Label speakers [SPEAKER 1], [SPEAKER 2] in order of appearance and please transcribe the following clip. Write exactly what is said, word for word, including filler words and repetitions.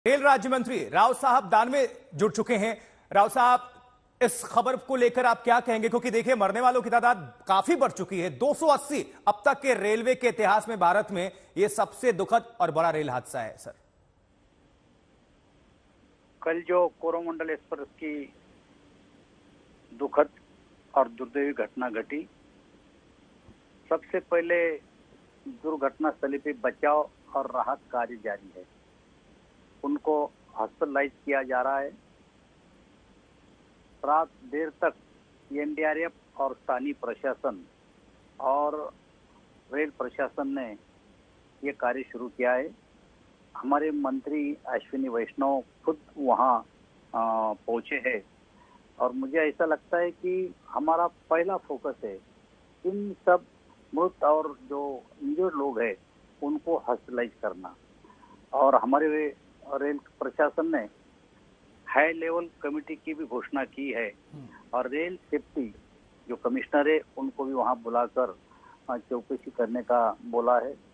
[SPEAKER 1] Rail राज्य मंत्री राव साहब दानवे जुड़ चुके हैं। राव साहब, इस खबर को लेकर आप क्या कहेंगे? क्योंकि देखिए, मरने वालों की तादाद काफी बढ़ चुकी है। दो सौ अस्सी अब तक के रेलवे के इतिहास में भारत में यह सबसे दुखद और बड़ा रेल हादसा है। सर,
[SPEAKER 2] कल जो कोरोमंडल एक्सप्रेस की दुखद और दुर्दैवी घटना घटी, सबसे पहले दुर्घटना स्थली पे बचाव और राहत कार्य जारी है। उनको हॉस्पिटलाइज किया जा रहा है। रात देर तक एन डी आर एफ और स्थानीय प्रशासन और रेल प्रशासन ने ये कार्य शुरू किया है। हमारे मंत्री अश्विनी वैष्णव खुद वहाँ पहुँचे हैं और मुझे ऐसा लगता है कि हमारा पहला फोकस है इन सब मृत और जो इंजर्ड लोग हैं उनको हॉस्पिटलाइज करना। और हमारे रेल प्रशासन ने हाई लेवल कमेटी की भी घोषणा की है और रेल सेफ्टी जो कमिश्नर है उनको भी वहां बुलाकर चौकसी करने का बोला है।